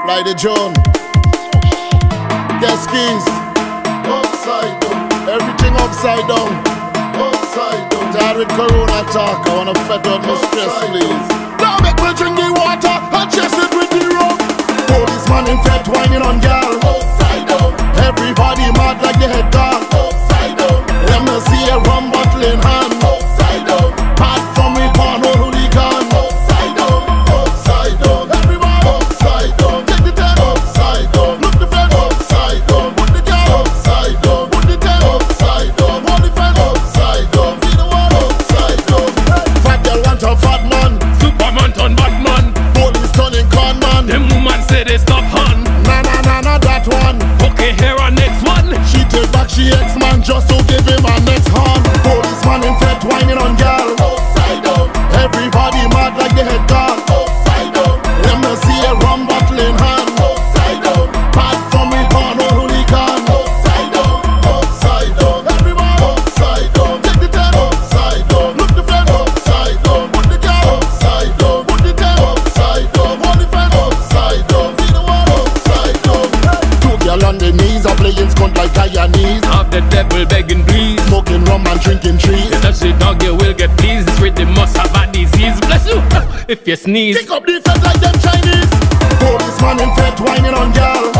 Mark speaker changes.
Speaker 1: Fly the Joan. Gas keys. Upside down. Everything upside down. Upside down. Tired with Corona talk. I wanna fed out my stress, please. Now make me drink the water and chase it with the rum. Policeman in fed whining on gyal. Upside down. Everybody mad like they head down. Upside down. Let me see a rum bottle in hand. Upside down. Hot from me corner hooligan. Upside down. Upside down. Everybody upside down. Take the ten upside down. Look the fed upside down. Put the gyal upside down. Put the ten upside down. Hold the fed upside down. See the wall upside down. Fat girl want a fat man.
Speaker 2: Superman turn Batman.
Speaker 1: Police turning con man.
Speaker 2: Them woman say they stop hun.
Speaker 1: Nah, that one.
Speaker 2: Okay, here our next one.
Speaker 1: She take back she ex-man just to give him a next hand. Policeman in fed whining on gyal. Upside down. Everybody mad like they head down. Upside down. Let me see a rum bottle in hand. Upside down. Bad from me corner hooligan. Upside down. Upside down. Everybody upside down. Take the ten upside down. Look the fed upside down. Put the gyal upside down. Put the ten upside down. Hold the fed upside down. See the wall upside down. Two gyal on their knees are playing skunt like Guyanese.
Speaker 2: Have the devil begging please.
Speaker 1: Smoking rum and drinking trees.
Speaker 2: Touch the dog you will get pleased. This rhythm must have a disease. Bless you if you sneeze.
Speaker 1: Pick up the fed like them Chinese. Policeman in fed whining on gyal.